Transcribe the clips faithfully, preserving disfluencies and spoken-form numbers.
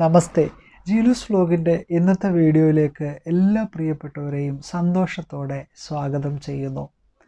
നമസ്തേ. ജീലൂസ് വ്ലോഗിൻ്റെ ഇന്നത്തെ വീഡിയോയിലേക്ക് എല്ലാ പ്രിയപ്പെട്ടവരെയും സന്തോഷത്തോടെ സ്വാഗതം ചെയ്യുന്നു.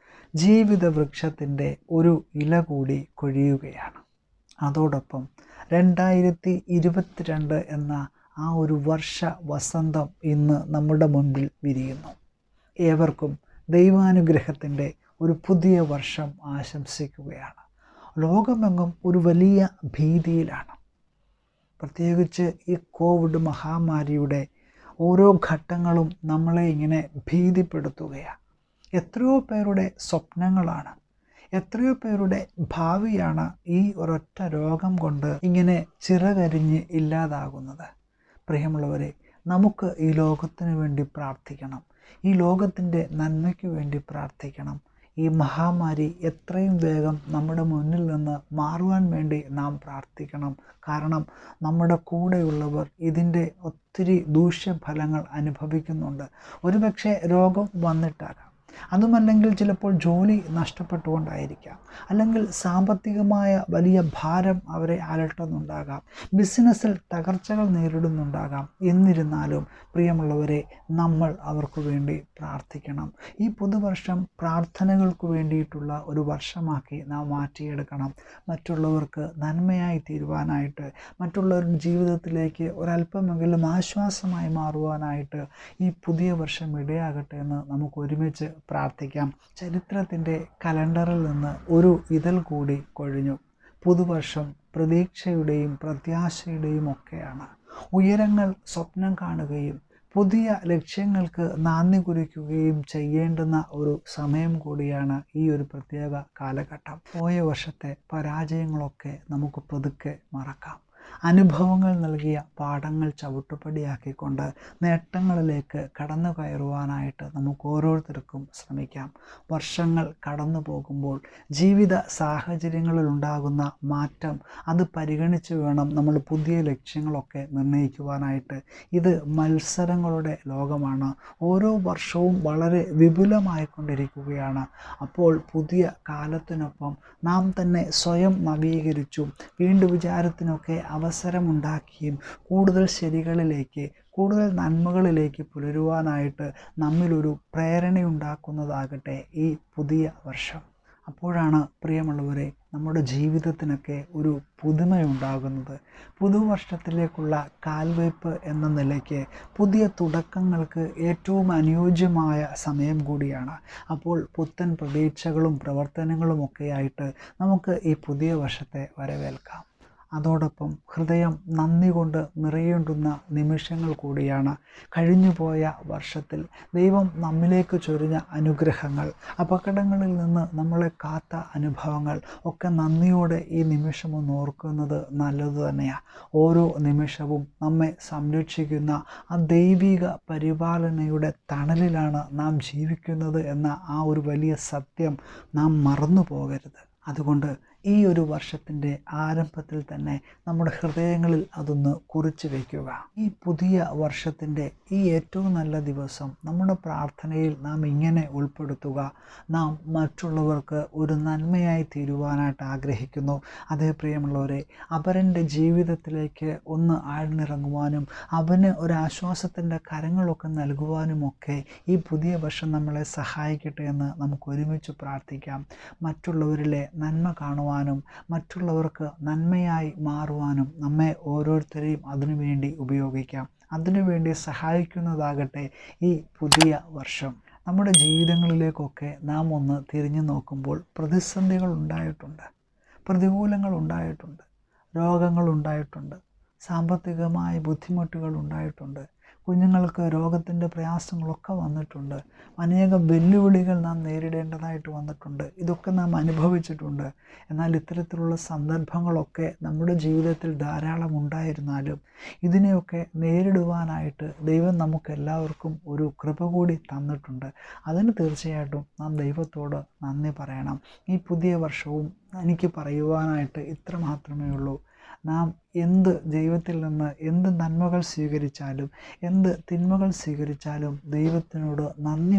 ജീവിത വൃക്ഷത്തിൻ്റെ ഒരു ഇല കൂടി കൊഴിയുകയാണ്. അതോടൊപ്പം രണ്ടായിരത്തി ഇരുപത്തിരണ്ട് എന്ന ആ ഒരു വർഷ വസന്തം ഇന്ന് നമ്മുടെ മുൻപിൽ വിരിയുന്നു. ഏവർക്കും ദൈവാനുഗ്രഹത്തിൻ്റെ ഒരു പുതിയ വർഷം ആശംസിക്കുകയാണ്. ലോകമെങ്ങും ഒരു വലിയ ഭീതിയിലാണ്. പ്രത്യേകിച്ച് ഈ കോവിഡ് മഹാമാരിയുടെ ഓരോ ഘട്ടങ്ങളും നമ്മളെ ഇങ്ങനെ ഭീതിപ്പെടുത്തുകയാണ്. എത്രയോ പേരുടെ സ്വപ്നങ്ങളാണ്, എത്രയോ പേരുടെ ഭാവിയാണ് ഈ ഒരൊറ്റ രോഗം കൊണ്ട് ഇങ്ങനെ ചിറകരിഞ്ഞ് ഇല്ലാതാകുന്നത്. പ്രിയമുള്ളവരെ, നമുക്ക് ഈ ലോകത്തിന് വേണ്ടി പ്രാർത്ഥിക്കണം. ഈ ലോകത്തിൻ്റെ നന്മയ്ക്ക് വേണ്ടി പ്രാർത്ഥിക്കണം. ഈ മഹാമാരി എത്രയും വേഗം നമ്മുടെ മുന്നിൽ നിന്ന് മാറുവാൻ വേണ്ടി നാം പ്രാർത്ഥിക്കണം. കാരണം നമ്മുടെ കൂടെയുള്ളവർ ഇതിൻ്റെ ഒത്തിരി ദൂഷ്യഫലങ്ങൾ അനുഭവിക്കുന്നുണ്ട്. ഒരുപക്ഷെ രോഗം വന്നിട്ടാകാം, അതുമല്ലെങ്കിൽ ചിലപ്പോൾ ജോലി നഷ്ടപ്പെട്ടുകൊണ്ടായിരിക്കാം, അല്ലെങ്കിൽ സാമ്പത്തികമായ വലിയ ഭാരം അവരെ അലട്ടുന്നുണ്ടാകാം, ബിസിനസ്സിൽ തകർച്ചകൾ നേരിടുന്നുണ്ടാകാം. എന്നിരുന്നാലും പ്രിയമുള്ളവരെ, നമ്മൾ അവർക്ക് വേണ്ടി പ്രാർത്ഥിക്കണം. ഈ പുതുവർഷം പ്രാർത്ഥനകൾക്ക് വേണ്ടിയിട്ടുള്ള ഒരു വർഷമാക്കി നാം മാറ്റിയെടുക്കണം. മറ്റുള്ളവർക്ക് നന്മയായി തീരുവാനായിട്ട്, മറ്റുള്ളവരുടെ ജീവിതത്തിലേക്ക് ഒരല്പമെങ്കിലും ആശ്വാസമായി മാറുവാനായിട്ട് ഈ പുതിയ വർഷം ഇടയാകട്ടെ എന്ന് നമുക്ക് ഒരുമിച്ച് പ്രാർത്ഥിക്കാം. ചരിത്രത്തിൻ്റെ കലണ്ടറിൽ നിന്ന് ഒരു ഇതൾ കൂടി കൊഴിഞ്ഞു. പുതുവർഷം പ്രതീക്ഷയുടെയും പ്രത്യാശയുടെയും ഒക്കെയാണ്. ഉയരങ്ങൾ സ്വപ്നം കാണുകയും പുതിയ ലക്ഷ്യങ്ങൾക്ക് നാന്ദി കുറിക്കുകയും ചെയ്യേണ്ടുന്ന ഒരു സമയം കൂടിയാണ് ഈ ഒരു പ്രത്യേക കാലഘട്ടം. പോയ വർഷത്തെ പരാജയങ്ങളൊക്കെ നമുക്ക് പതുക്കെ മറക്കാം. അനുഭവങ്ങൾ നൽകിയ പാഠങ്ങൾ ചവിട്ടുപടിയാക്കിക്കൊണ്ട് നേട്ടങ്ങളിലേക്ക് കടന്നു കയറുവാനായിട്ട് നമുക്ക് ഓരോരുത്തർക്കും ശ്രമിക്കാം. വർഷങ്ങൾ കടന്നു പോകുമ്പോൾ ജീവിത സാഹചര്യങ്ങളിൽ ഉണ്ടാകുന്ന മാറ്റം അത് പരിഗണിച്ച് വേണം നമ്മൾ പുതിയ ലക്ഷ്യങ്ങളൊക്കെ നിർണ്ണയിക്കുവാനായിട്ട്. ഇത് മത്സരങ്ങളുടെ ലോകമാണ്. ഓരോ വർഷവും വളരെ വിപുലമായിക്കൊണ്ടിരിക്കുകയാണ്. അപ്പോൾ പുതിയ കാലത്തിനൊപ്പം നാം തന്നെ സ്വയം നവീകരിച്ചും വീണ്ടും വിചാരത്തിനൊക്കെ അവസരമുണ്ടാക്കിയും കൂടുതൽ ശരികളിലേക്ക്, കൂടുതൽ നന്മകളിലേക്ക് പുലരുവാനായിട്ട് നമ്മിലൊരു പ്രേരണയുണ്ടാക്കുന്നതാകട്ടെ ഈ പുതിയ വർഷം. അപ്പോഴാണ് പ്രിയമുള്ളവരെ, നമ്മുടെ ജീവിതത്തിനൊക്കെ ഒരു പുതുമയുണ്ടാകുന്നത്. പുതുവർഷത്തിലേക്കുള്ള കാൽവയ്പ് എന്ന നിലയ്ക്ക് പുതിയ തുടക്കങ്ങൾക്ക് ഏറ്റവും അനുയോജ്യമായ സമയം കൂടിയാണ്. അപ്പോൾ പുത്തൻ പ്രതീക്ഷകളും പ്രവർത്തനങ്ങളുമൊക്കെയായിട്ട് നമുക്ക് ഈ പുതിയ വർഷത്തെ വരവേൽക്കാം. അതോടൊപ്പം ഹൃദയം നന്ദി കൊണ്ട് നിറയേണ്ടുന്ന നിമിഷങ്ങൾ കൂടിയാണ്. കഴിഞ്ഞുപോയ വർഷത്തിൽ ദൈവം നമ്മിലേക്ക് ചൊരിഞ്ഞ അനുഗ്രഹങ്ങൾ, അപകടങ്ങളിൽ നിന്ന് നമ്മളെ കാത്ത അനുഭവങ്ങൾ ഒക്കെ നന്ദിയോടെ ഈ നിമിഷം ഒന്ന് ഓർക്കുന്നത് നല്ലത് തന്നെയാണ്. ഓരോ നിമിഷവും നമ്മെ സംരക്ഷിക്കുന്ന ആ ദൈവിക പരിപാലനയുടെ തണലിലാണ് നാം ജീവിക്കുന്നത് എന്ന ആ ഒരു വലിയ സത്യം നാം മറന്നു പോകരുത്. അതുകൊണ്ട് ഈ ഒരു വർഷത്തിൻ്റെ ആരംഭത്തിൽ തന്നെ നമ്മുടെ ഹൃദയങ്ങളിൽ അതൊന്ന് കുറിച്ച് വയ്ക്കുക. ഈ പുതിയ വർഷത്തിൻ്റെ ഈ ഏറ്റവും നല്ല ദിവസം നമ്മുടെ പ്രാർത്ഥനയിൽ നാം ഇങ്ങനെ ഉൾപ്പെടുത്തുക: നാം മറ്റുള്ളവർക്ക് ഒരു നന്മയായി തീരുവാനായിട്ട് ആഗ്രഹിക്കുന്നു. അതേ പ്രിയമുള്ളവരെ, അവരുടെ ജീവിതത്തിലേക്ക് ഒന്ന് ആഴ്ന്നിറങ്ങുവാനും അവന് ഒരാശ്വാസത്തിൻ്റെ കരങ്ങളൊക്കെ നൽകുവാനുമൊക്കെ ഈ പുതിയ വർഷം നമ്മളെ സഹായിക്കട്ടെ എന്ന് നമുക്ക് ഒരുമിച്ച് പ്രാർത്ഥിക്കാം. മറ്റുള്ളവരിലെ നന്മ കാണുവാൻ മറ്റുള്ളവർക്ക് നന്മയായി മാറുവാനും നമ്മെ ഓരോരുത്തരെയും അതിനുവേണ്ടി ഉപയോഗിക്കാം. അതിനുവേണ്ടി സഹായിക്കുന്നതാകട്ടെ ഈ പുതിയ വർഷം. നമ്മുടെ ജീവിതങ്ങളിലേക്കൊക്കെ നാം ഒന്ന് തിരിഞ്ഞു നോക്കുമ്പോൾ പ്രതിസന്ധികൾ ഉണ്ടായിട്ടുണ്ട്, പ്രതികൂലങ്ങൾ ഉണ്ടായിട്ടുണ്ട്, രോഗങ്ങൾ ഉണ്ടായിട്ടുണ്ട്, സാമ്പത്തികമായ ബുദ്ധിമുട്ടുകൾ ഉണ്ടായിട്ടുണ്ട്, കുഞ്ഞുങ്ങൾക്ക് രോഗത്തിൻ്റെ പ്രയാസങ്ങളൊക്കെ വന്നിട്ടുണ്ട്, അനേകം വെല്ലുവിളികൾ നാം നേരിടേണ്ടതായിട്ട് വന്നിട്ടുണ്ട്. ഇതൊക്കെ നാം അനുഭവിച്ചിട്ടുണ്ട്. എന്നാൽ ഇത്തരത്തിലുള്ള സന്ദർഭങ്ങളൊക്കെ നമ്മുടെ ജീവിതത്തിൽ ധാരാളം ഉണ്ടായിരുന്നാലും ഇതിനെയൊക്കെ നേരിടുവാനായിട്ട് ദൈവം നമുക്കെല്ലാവർക്കും ഒരു കൃപ കൂടി തന്നിട്ടുണ്ട്. അതിന് തീർച്ചയായിട്ടും നാം ദൈവത്തോട് നന്ദി പറയണം. ഈ പുതിയ വർഷവും എനിക്ക് പറയുവാനായിട്ട് ഇത്ര മാത്രമേ ഉള്ളൂ: നാം എന്ത് ദൈവത്തിൽ നിന്ന് എന്ത് നന്മകൾ സ്വീകരിച്ചാലും എന്ത് തിന്മകൾ സ്വീകരിച്ചാലും ദൈവത്തിനോട് നന്ദിയുള്ളവരായി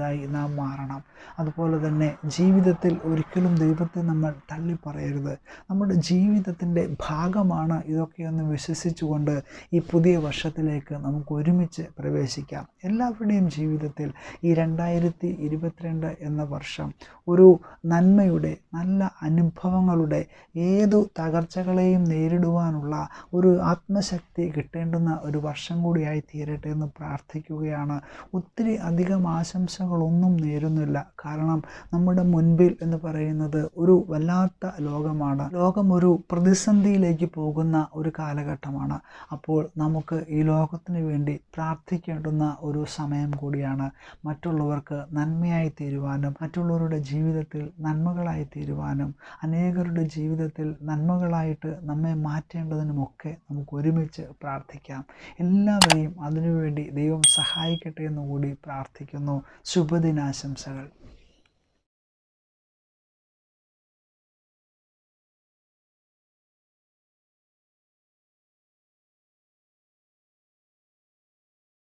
നിറഞ്ഞവരായി നാം മാറണം. അതുപോലെ തന്നെ ജീവിതത്തിൽ ഒരിക്കലും ദൈവത്തെ നമ്മൾ തള്ളിപ്പറയരുത്. നമ്മുടെ ജീവിതത്തിൻ്റെ ഭാഗമാണ് ഇതൊക്കെയൊന്ന് വിശ്വസിച്ചുകൊണ്ട് ഈ പുതിയ വർഷത്തിലേക്ക് നമുക്ക് ഒരുമിച്ച് പ്രവേശിക്കാം. എല്ലാവരുടെയും ജീവിതത്തിൽ ഈ രണ്ടായിരത്തി ഇരുപത്തിരണ്ട് എന്ന വർഷം ഒരു നന്മയുടെ, നല്ല അനുഭവങ്ങളുടെ, ഏതു തകർച്ചകളെയും നേരിടുവാനുള്ള ഒരു ആത്മശക്തി കിട്ടേണ്ടുന്ന ഒരു വർഷം കൂടിയായി തീരട്ടെ എന്ന് പ്രാർത്ഥിക്കുകയാണ്. ഒത്തിരി അധികം ആശംസകളൊന്നും നേരുന്നില്ല. കാരണം നമ്മുടെ മുൻപിൽ എന്ന് പറയുന്നത് ഒരു വല്ലാത്ത ലോകമാണ്. ലോകം ഒരു പ്രതിസന്ധിയിലേക്ക് പോകുന്ന ഒരു കാലഘട്ടമാണ്. അപ്പോൾ നമുക്ക് ഈ ലോകത്തിന് വേണ്ടി പ്രാർത്ഥിക്കേണ്ടുന്ന ഒരു സമയം കൂടിയാണ്. മറ്റുള്ളവർക്ക് നന്മയായി തീരുവാനും മറ്റുള്ളവരുടെ ജീവിതത്തിൽ നന്മകളായി തീരുവാനും അനേകരുടെ ജീവിതത്തിൽ നന്മകളായിട്ട് നമ്മെ മാറ്റേണ്ടതിനുമൊക്കെ നമുക്ക് ഒരുമിച്ച് പ്രാർത്ഥിക്കാം. എല്ലാവരെയും അതിനുവേണ്ടി ദൈവം സഹായിക്കട്ടെ എന്നുകൂടി പ്രാർത്ഥിക്കുന്നു. ശുഭദിനാശംസകൾ.